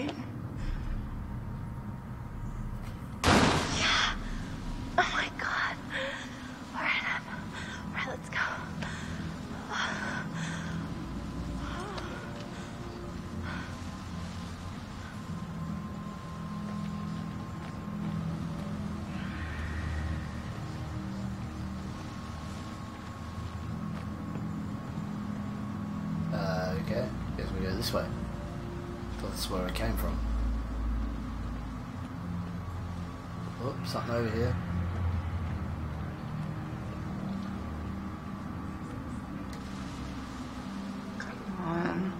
right? Yeah. Oh my God. All right, Em. All right, let's go. Okay, guess we go this way. Thought that's where I came from. Oh, something over here. Come on.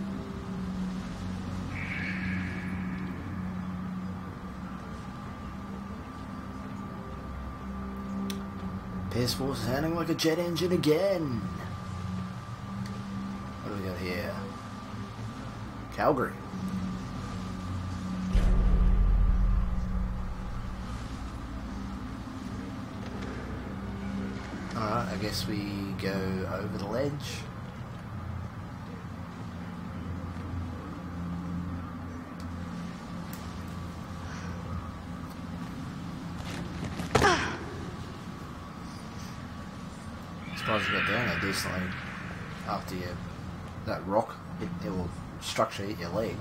PS4 sounding like a jet engine again. What do we got here? Calgary. Alright, I guess we go over the ledge. Surprised you got down there decently after you, that rock hit, it will structure hit your leg.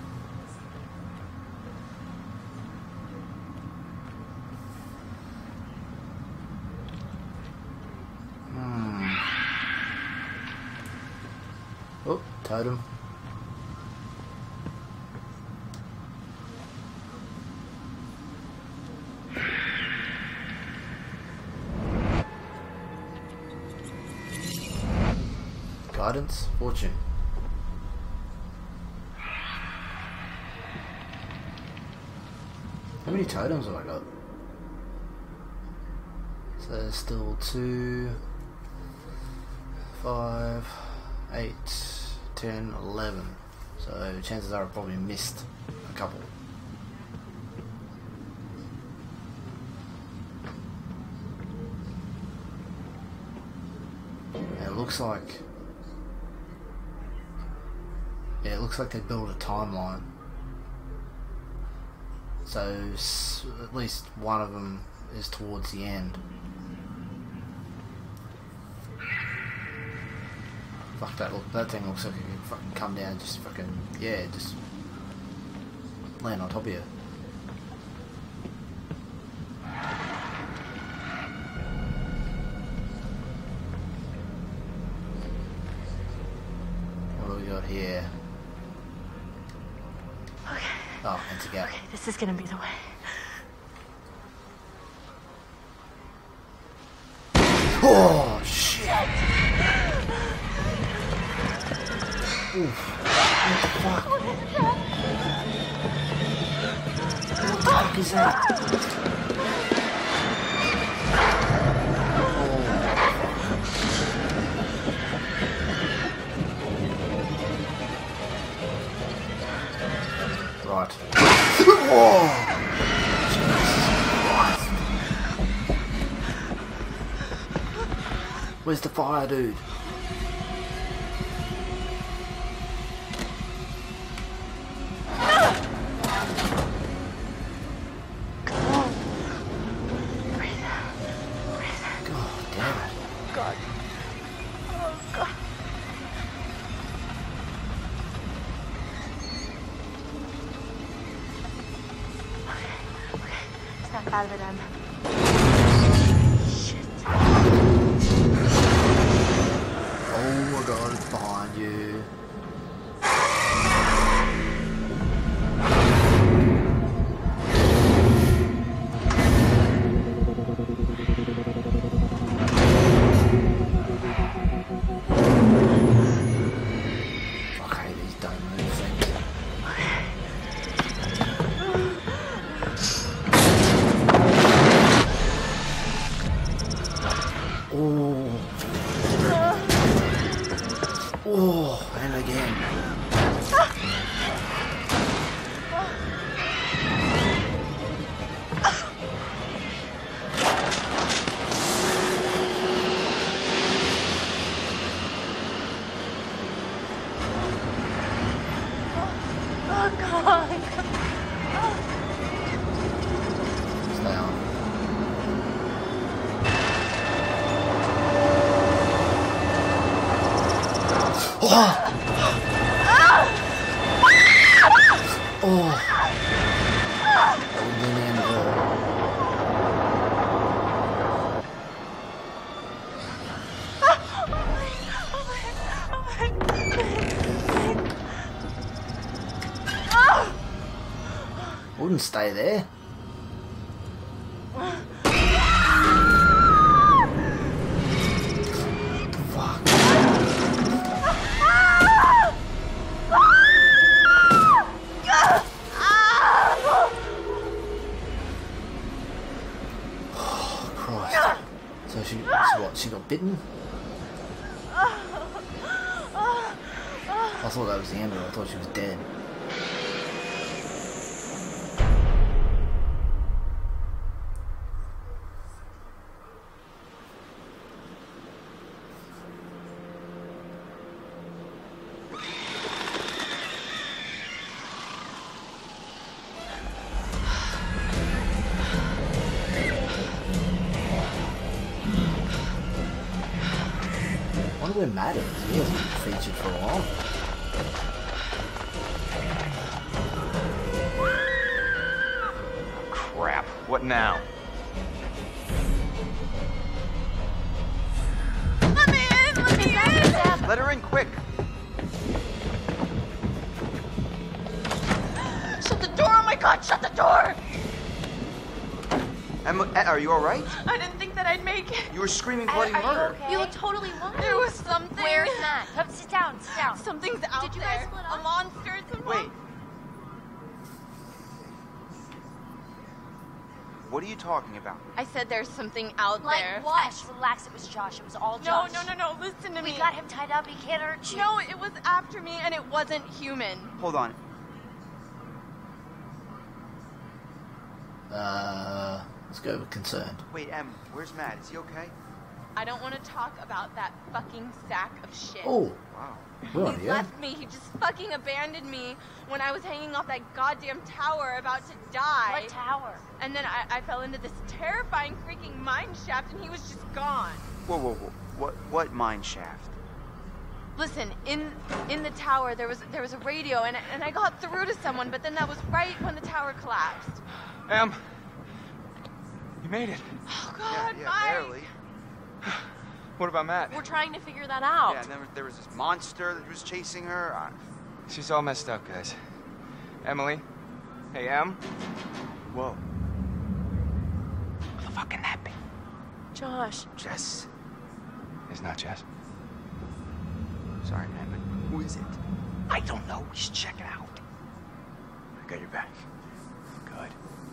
Oh, totem. Guidance, fortune. How many totems have I got? So there's still 2, 5, 8, 10, 11. So chances are I probably missed a couple. And it looks like... yeah, it looks like they built a timeline. So at least one of them is towards the end. Fuck that thing looks like it could fucking come down and just fucking, yeah, just land on top of you. What do we got here? Okay. Oh, and to go. Okay, this is gonna be the way. Oh, shit! Oof. What the fuck? What the fuck is that? Oh. Right. Oh. Where's the fire, dude? Out of it, Em. Shit. Oh my god, it's behind you. Okay, these don't move things. Oh, and Oh, God. Stay on. Oh! Oh! That would be the end of her. Wouldn't stay there. Fuck. Oh, Christ. So she got bitten? I thought that was the end of her. I thought she was dead. I wonder where Matt is. He hasn't been featured for a while. Crap. What now? Let me in! Let me in! Let her in, quick. Shut the door! Oh my God! Shut the door! Emma, are you all right? I didn't think that I'd make it. You were screaming bloody Are you murder. okay? You look totally lost. There was something. Where's Matt? Come sit down, sit down. Something's out Did you there. guys split up? A monster. Wait. What are you talking about? I said there's something out Like there. what? Relax, it was Josh. It was all No, Josh. no. Listen to me. We got him tied up. He can't hurt you. No, it was after me, and it wasn't human. Hold on. Let's go with concerned. Wait, Em, where's Matt? Is he okay? I don't want to talk about that fucking sack of shit. Oh, Wow. we're on He here. left me. He just fucking abandoned me when I was hanging off that goddamn tower about to die. What tower? And then I fell into this terrifying freaking mine shaft, and he was just gone. Whoa. What mine shaft? Listen, in the tower there was a radio, and I got through to someone, but then that was right when the tower collapsed. Em, you made it. Oh God, yeah, Mike. barely. What about Matt? We're trying to figure that out. Yeah, and then there was this monster that was chasing her. She's all messed up, guys. Emily? Hey, Em? Whoa. Who the fuck can that be? Josh. Jess. It's not Jess. Sorry, man, but who is it? I don't know. Just check it out. I got your back. Good.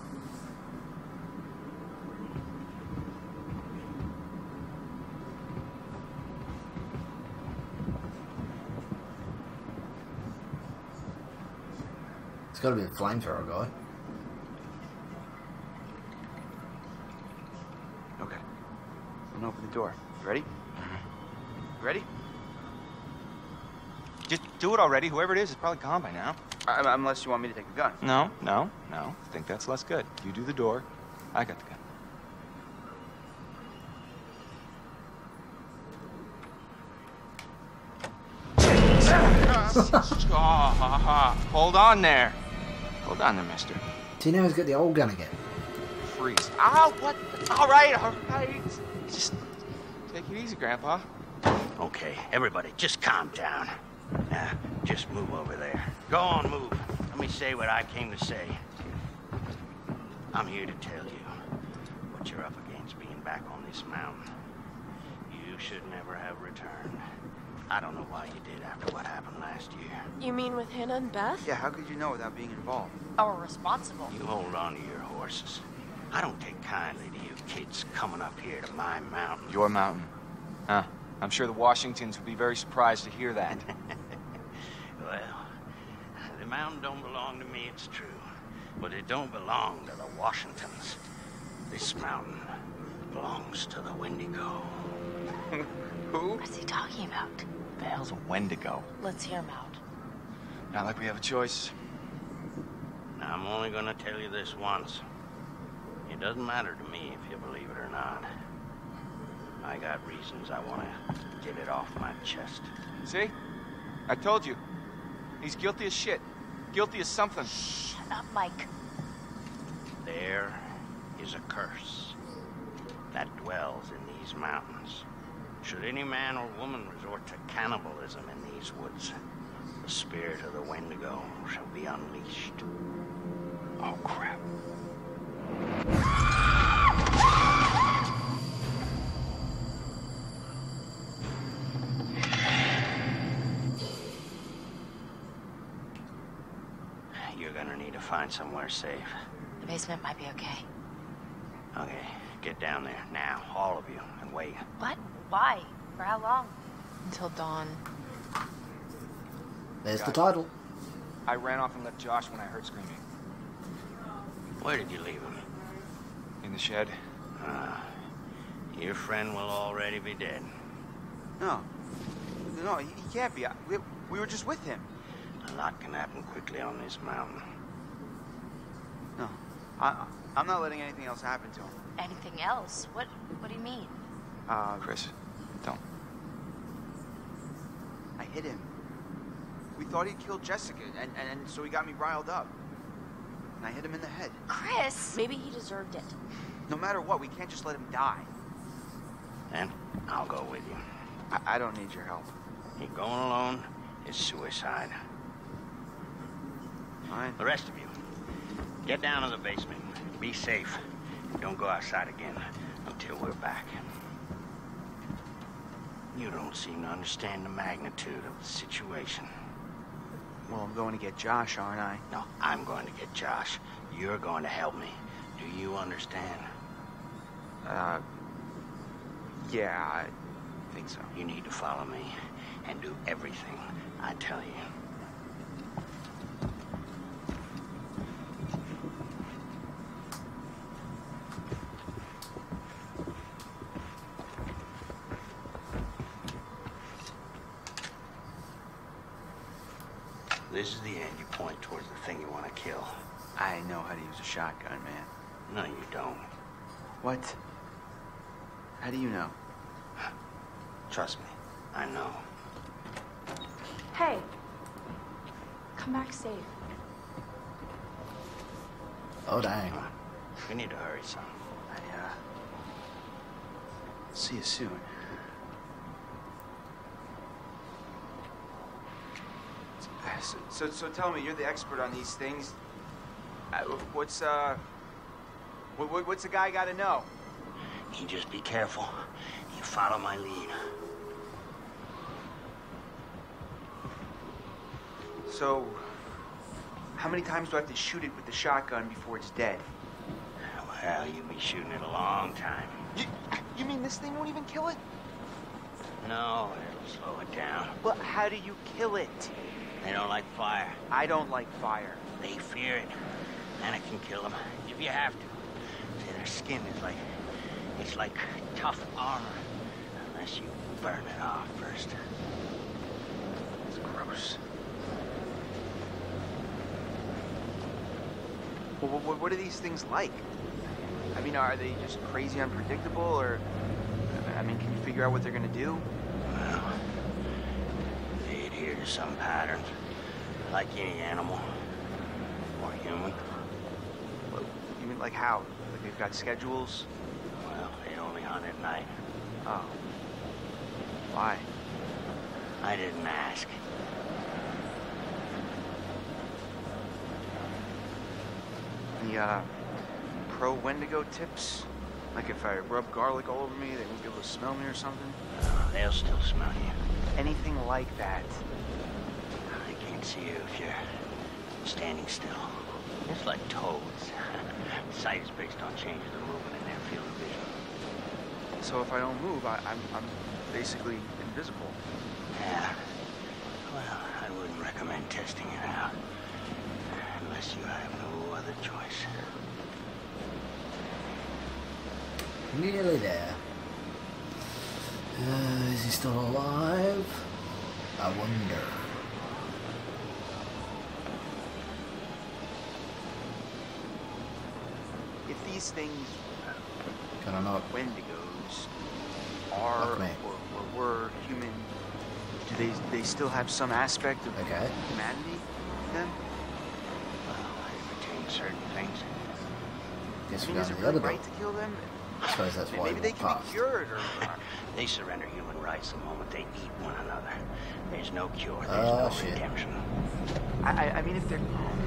It's got to be a flamethrower guy. Okay. I'm gonna open the door. You ready? You ready? Just do it already. Whoever it is probably gone by now. Unless you want me to take the gun. No. I think that's less good. You do the door. I got the gun. Hold on there. Hold on there, mister. Do you know he's got the old gun again? Freeze. Ow, what? All right. Just take it easy, Grandpa. Okay, everybody, just calm down. Now, just move over there. Go on, move. Let me say what I came to say. I'm here to tell you what you're up against being back on this mountain. You should never have returned. I don't know why you did after what happened last year. You mean with Hannah and Beth? Yeah, how could you know without being involved? Or responsible? You hold on to your horses. I don't take kindly to you kids coming up here to my mountain. Your mountain. Huh? I'm sure the Washingtons would be very surprised to hear that. Well, the mountain don't belong to me, it's true. But it don't belong to the Washingtons. This mountain belongs to the Wendigo. Who? What's he talking about? The hell's a Wendigo? Let's hear him out. Not like we have a choice. I'm only gonna tell you this once. It doesn't matter to me if you believe it or not. I got reasons I want to get it off my chest. See? I told you. He's guilty as shit. Guilty as something. Shut up, Mike. There is a curse that dwells in these mountains. Should any man or woman resort to cannibalism in these woods, the spirit of the Wendigo shall be unleashed. Oh, crap. You're gonna need to find somewhere safe. The basement might be okay. Okay, get down there now, all of you, and wait. What? Why? For how long? Until dawn. There's the Got it. title. I ran off and left Josh when I heard screaming. Where did you leave him? In the shed. Your friend will already be dead. No. No, he can't be. We were just with him. A lot can happen quickly on this mountain. No. I'm not letting anything else happen to him. Anything else? What do you mean? Chris, don't. I hit him. We thought he'd killed Jessica, and so he got me riled up. And I hit him in the head. Chris! Maybe he deserved it. No matter what, we can't just let him die. Then I'll go with you. I don't need your help. You're going alone is suicide. Fine. The rest of you, get down to the basement. Be safe. Don't go outside again until we're back. You don't seem to understand the magnitude of the situation. Well, I'm going to get Josh, aren't I? No, I'm going to get Josh. You're going to help me. Do you understand? Yeah, I think so. You need to follow me and do everything I tell you. This is the end you point towards the thing you want to kill. I know how to use a shotgun, man. No, you don't. What? How do you know? Trust me, I know. Hey, come back safe. Oh, dang. Come on. We need to hurry, son. See you soon. So tell me, you're the expert on these things. What's a guy got to know? You just be careful. You follow my lead. So, how many times do I have to shoot it with the shotgun before it's dead? Well, you'll be shooting it a long time. You mean this thing won't even kill it? No, it'll slow it down. Well, how do you kill it? They don't like fire. I don't like fire. They fear it. And it can kill them if you have to. See, their skin is it's like tough armor. Unless you burn it off first. It's gross. Well, what are these things like? I mean, are they just crazy unpredictable, or... I mean, can you figure out what they're gonna do? Well, they adhere to some patterns. Like any animal. Or human. Well, you mean like how? Like they've got schedules? Well, they only hunt at night. Oh. Why? I didn't ask. Any, pro Wendigo tips? Like if I rub garlic all over me, they won't be able to smell me or something? They'll still smell you. Anything like that? They can't see you if you're standing still. It's like toads. Sight is based on changes of movement in their field of vision. So if I don't move, I'm basically invisible. Yeah. Well, I wouldn't recommend testing it out. Unless you have no other choice. Nearly there. Is he still alive? I wonder. if these things, Can I not? Wendigos, are Fuck me. or were human, do they still have some aspect of Okay. humanity in them? Well, they retain certain things. Guess I we're mean, is going it to the other really door. right to kill them? I suppose that's why Maybe we they walked can past. be cured, or They surrender human rights the moment they eat one another. There's no cure, there's Oh, no shit. redemption. I mean, if they're.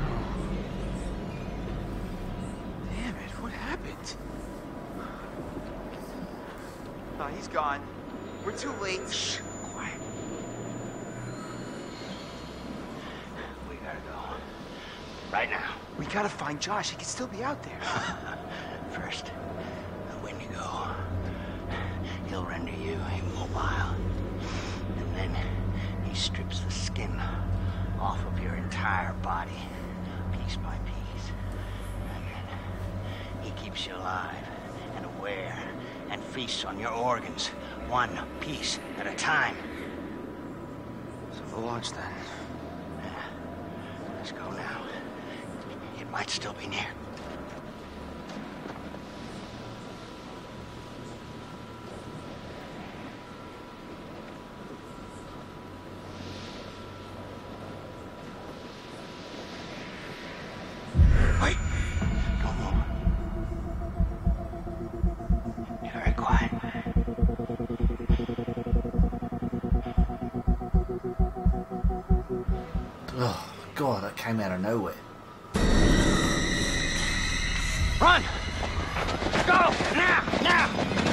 Damn it! What happened? Oh, he's gone. We're too late. Shh, quiet. We gotta go. Right now. We gotta find Josh. He could still be out there. First, the Wendigo. He'll render you immobile. And then he strips the skin off of your entire body, piece by piece. And then he keeps you alive and aware and feasts on your organs, one piece at a time. So the launch then. Let's go now. It might still be near. Wait! Don't move. Be very quiet. Oh, God, that came out of nowhere. Run! Go! Now! Now!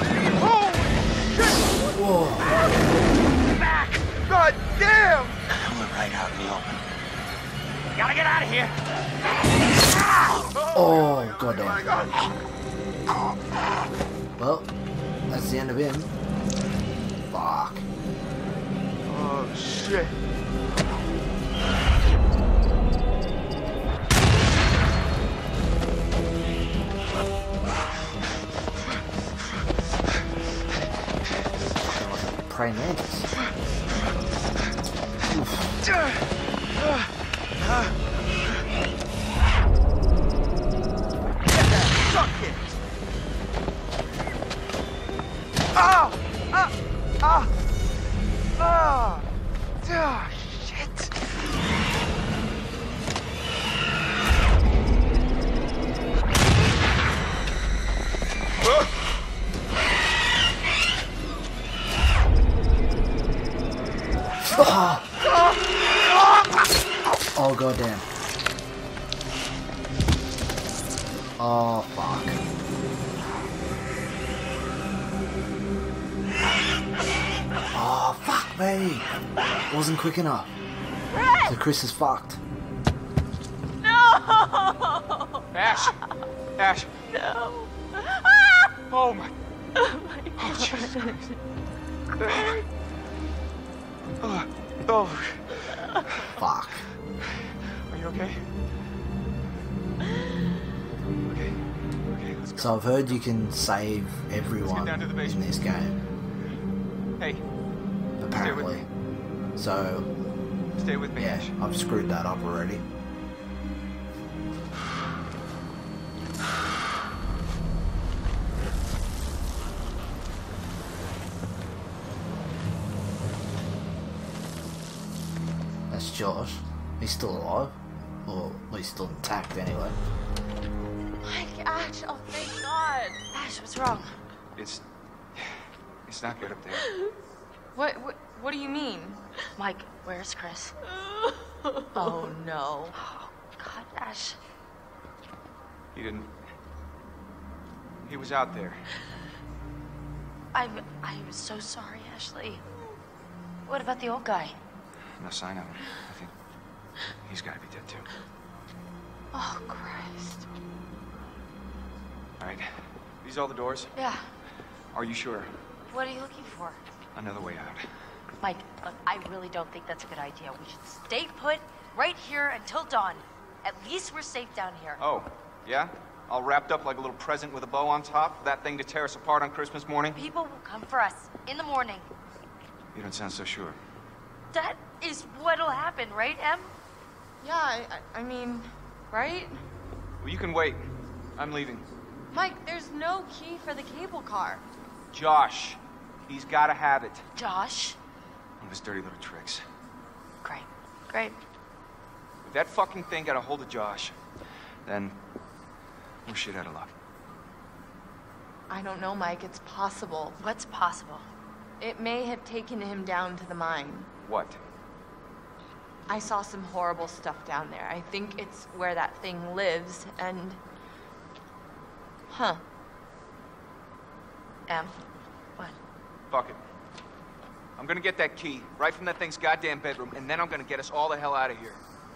Whoa! Back! God damn! We're right out in the open. We gotta get out of here. Oh, goddamn. Well, that's the end of him. Fuck. Oh shit! Praying mantis. Suck it! Ah! Ah! Ah! Ah! Ah! Shit! Oh, goddamn. Oh, fuck. Oh, fuck me. Wasn't quick enough. So Chris is fucked. No! Ash! Ash! No! Oh my... Oh my God. Jesus Christ. Oh. Fuck. Are you okay? Okay. Okay, let's go. So I've heard you can save everyone down to the in basement. this game, Hey, apparently. So, stay with me, yeah, Ash. I've screwed that up already. That's Josh. He's still alive. Or at least still intact anyway. Mike, Ash, oh thank God. Ash, what's wrong? It's not good up there. What do you mean? Mike, where's Chris? Oh no. Oh, God, Ash. He didn't... He was out there. I'm so sorry, Ashley. What about the old guy? No sign of him. I think he's gotta be dead too. Oh Christ. All right. These all the doors? Yeah. Are you sure? What are you looking for? Another way out. Mike, look, I really don't think that's a good idea. We should stay put right here until dawn. At least we're safe down here. Oh, yeah? All wrapped up like a little present with a bow on top? That thing to tear us apart on Christmas morning? People will come for us in the morning. You don't sound so sure. That is what'll happen, right, Em? Yeah, I mean, right? Well, you can wait. I'm leaving. Mike, there's no key for the cable car. Josh. He's gotta have it. Josh? One of his dirty little tricks. Great. Great. If that fucking thing got a hold of Josh, then we're shit out of luck. I don't know, Mike. It's possible. What's possible? It may have taken him down to the mine. What? I saw some horrible stuff down there. I think it's where that thing lives, and... Huh. What? Fuck it. I'm gonna get that key right from that thing's goddamn bedroom, and then I'm gonna get us all the hell out of here.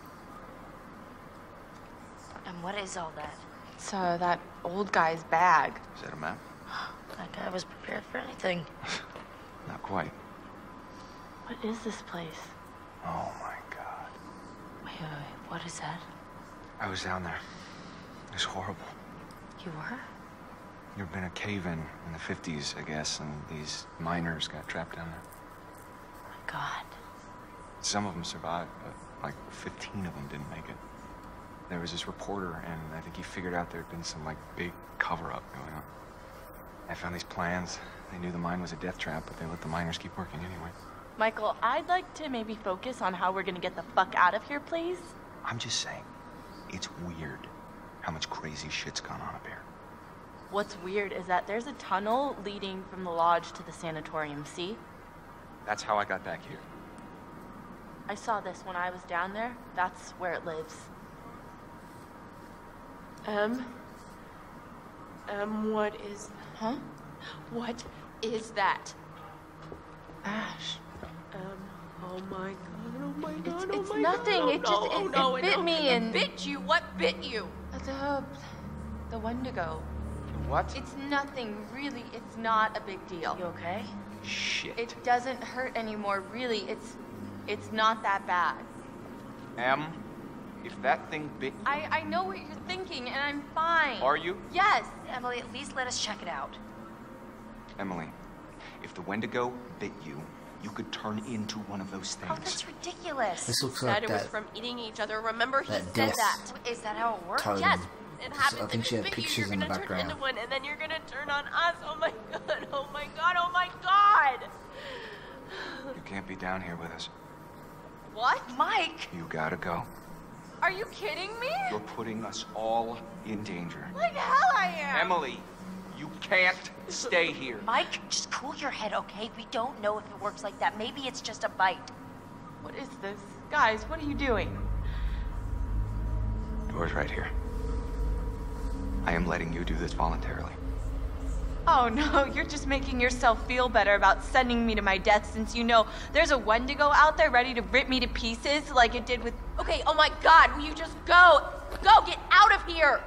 And what is all that? It's that old guy's bag. Is that a map? That guy was prepared for anything. Not quite. What is this place? Oh my god. Wait. What is that? I was down there. It was horrible. You were? There'd been a cave-in in the 50s, I guess, and these miners got trapped down there. Oh my god. Some of them survived, but like 15 of them didn't make it. There was this reporter, and I think he figured out there'd been some like big cover-up going on. I found these plans. They knew the mine was a death trap, but they let the miners keep working anyway. Michael, I'd like to maybe focus on how we're gonna get the fuck out of here, please. I'm just saying, it's weird how much crazy shit's gone on up here. What's weird is that there's a tunnel leading from the lodge to the sanatorium, see? That's how I got back here. I saw this when I was down there. That's where it lives. What is... Huh? What is that? Ash. Oh my god, It's nothing. It bit me and... Bit you? What bit you? The Wendigo. What? It's nothing, really. It's not a big deal. You okay? Shit. It doesn't hurt anymore, really. It's not that bad. Em, if that thing bit you... I know what you're thinking, and I'm fine. Are you? Yes. Emily, at least let us check it out. Emily, if the Wendigo bit you, you could turn into one of those things. Oh, that's ridiculous. This looks Said like it was that. from eating each other. Remember, he that said death that. Is that how it works? totem. Yes, it happens. I think If she it had bit you, pictures you're in the gonna turn background. into one, and then you're gonna turn on us. Oh my god! Oh my god! Oh my god! You can't be down here with us. What? Mike! You gotta go. Are you kidding me? You're putting us all in danger. Like hell I am. Emily, you can't stay here. Mike, just cool your head, okay? We don't know if it works like that. Maybe it's just a bite. What is this? Guys, what are you doing? Door's right here. I am letting you do this voluntarily. Oh no, you're just making yourself feel better about sending me to my death since you know there's a Wendigo out there ready to rip me to pieces like it did with... Okay, oh my god, will you just go? Go, get out of here!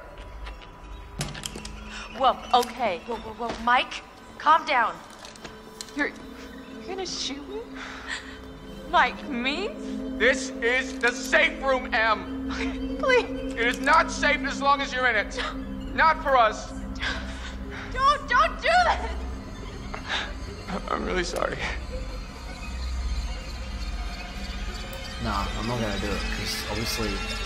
Whoa, okay. Whoa. Mike, calm down. You're gonna shoot me? Like me? This is the safe room, Em. Please. It is not safe as long as you're in it. Not for us. Don't do this! I'm really sorry. Nah, I'm not gonna do it because obviously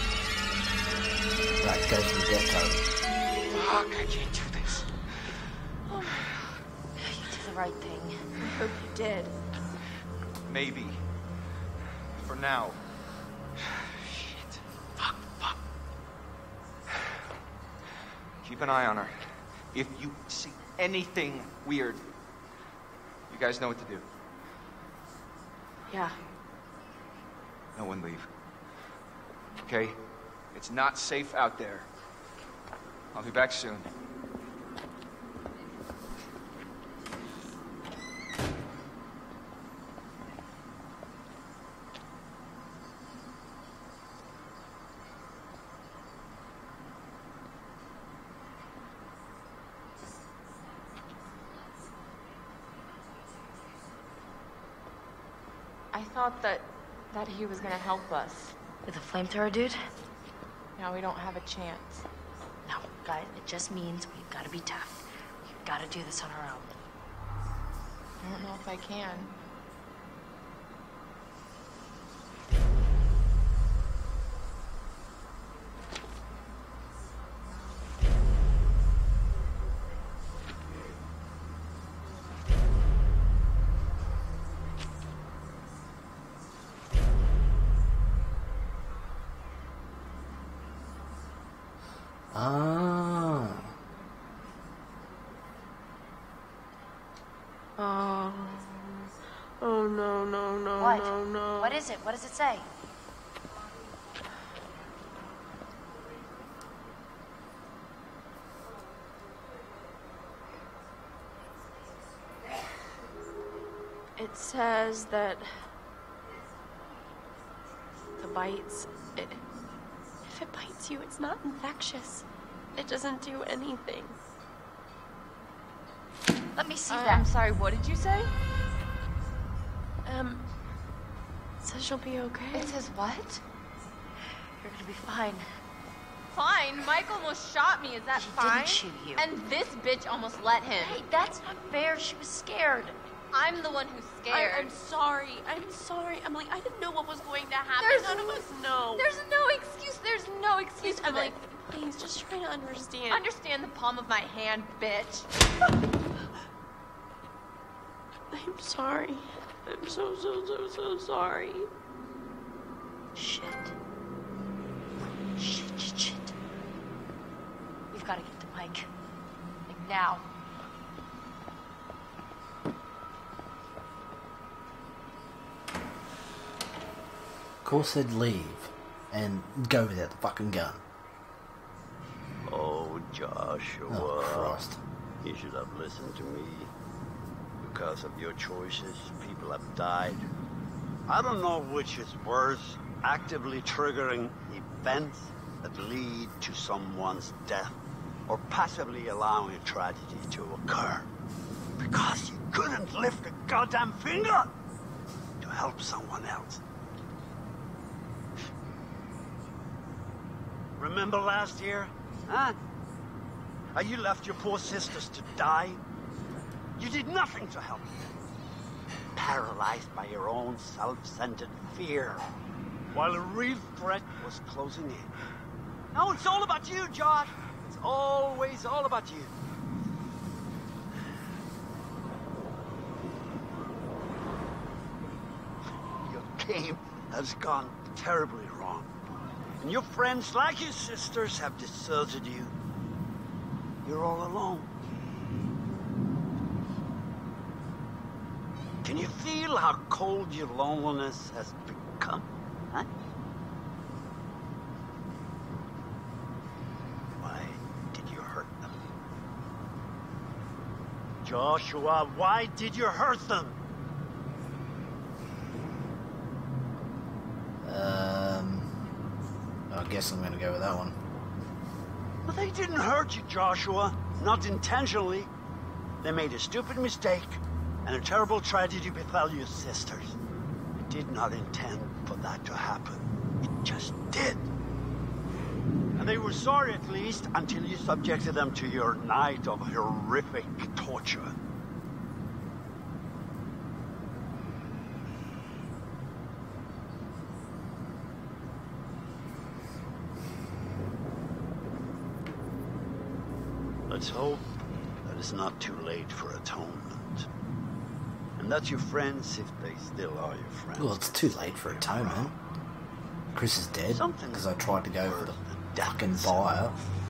that goes to the death totem. Fuck, I can't do this. You did the right thing. I hope you did. Maybe. For now. Shit. Fuck. Keep an eye on her. If you see anything weird, you guys know what to do. Yeah. No one leave. Okay? It's not safe out there. I'll be back soon. I thought that he was gonna help us. With a flamethrower, dude? Now we don't have a chance. No, guys, it just means we've got to be tough. We've got to do this on our own. I don't know if I can. Ah. Oh no, no, no, What? no, no. What is it? What does it say? It says that the bites, if it bites you, it's not infectious. It doesn't do anything. Let me see I'm that. sorry, what did you say? It says you'll be okay. It says what? You're gonna be fine. Fine. Mike almost shot me. Is that He fine? didn't shoot you. And this bitch almost let him. Hey, that's not fair. She was scared. I'm the one who's scared. I'm sorry. I'm sorry. Emily, I didn't know what was going to happen. There's None of us know. There's no excuse. There's no excuse for Emily, this. please, just try to understand. Understand the palm of my hand, bitch. I'm sorry. I'm so sorry. Shit. Shit. We've got to get to Mike. Like now. Cole said leave and go without the fucking gun. Oh, Joshua. Oh, Christ. You should have listened to me. Because of your choices, people have died. I don't know which is worse, actively triggering events that lead to someone's death, or passively allowing a tragedy to occur. Because you couldn't lift a goddamn finger to help someone else. Remember last year? Huh? How you left your poor sisters to die? You did nothing to help them. Paralyzed by your own self-centered fear, while a real threat was closing in. Now it's all about you, Josh. It's always all about you. Your game has gone terribly wrong. And your friends, like your sisters, have deserted you. You're all alone. Can you feel how cold your loneliness has become? Huh? Why did you hurt them? Joshua, why did you hurt them? I guess I'm gonna go with that one. But they didn't hurt you, Joshua. Not intentionally. They made a stupid mistake, and a terrible tragedy befell your sisters. You did not intend for that to happen. It just did. And they were sorry, at least, until you subjected them to your night of horrific torture. Let's hope that it's not too late for atonement. And that your friends, if they still are your friends... Well, it's too late for atonement. Chris is dead because I tried to go for the fucking buyer.